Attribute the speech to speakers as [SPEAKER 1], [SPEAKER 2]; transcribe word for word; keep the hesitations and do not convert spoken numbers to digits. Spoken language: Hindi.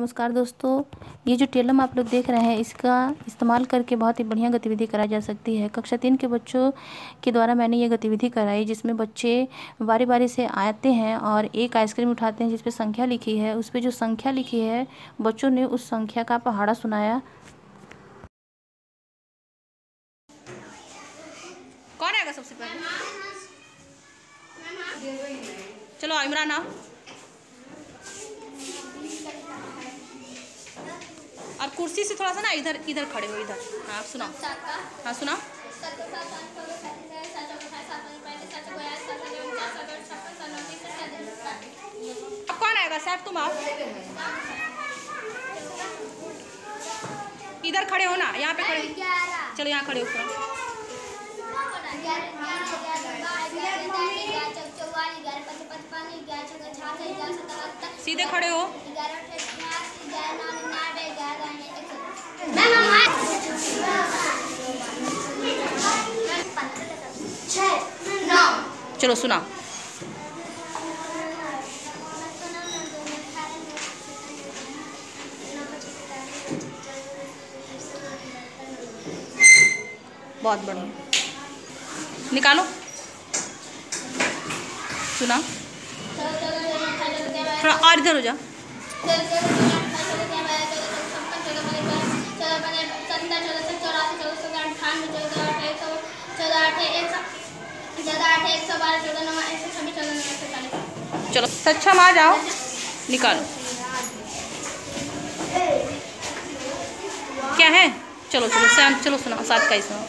[SPEAKER 1] नमस्कार दोस्तों, ये जो टेलम आप लोग देख रहे हैं इसका इस्तेमाल करके बहुत ही बढ़िया गतिविधि कराई जा सकती है। कक्षा तीन के बच्चों के द्वारा मैंने ये गतिविधि कराई, जिसमें बच्चे बारी बारी से आते हैं और एक आइसक्रीम उठाते हैं जिस पे संख्या लिखी है। उस पे जो संख्या लिखी है बच्चों ने उस संख्या का पहाड़ा सुनाया। कौन आएगा सबसे पहले? चलो इमरान आओ। और कुर्सी से थोड़ा सा ना इधर इधर खड़े हो, इधर। हाँ आप सुनाओ। हाँ सुनाओ। अब कौन आएगा? सैफ तुम आओ। इधर खड़े हो ना, यहाँ पे खड़े हो। चलो यहाँ खड़े हो थोड़ा। सीधे खड़े हो। चलो सुना। बहुत बढ़िया, निकालो। सुना। थोड़ा और इधर हो जा। चलो सक्षम आ जाओ, निकालो। क्या है? चलो चलो सैम, चलो सुना सात का ही सुना।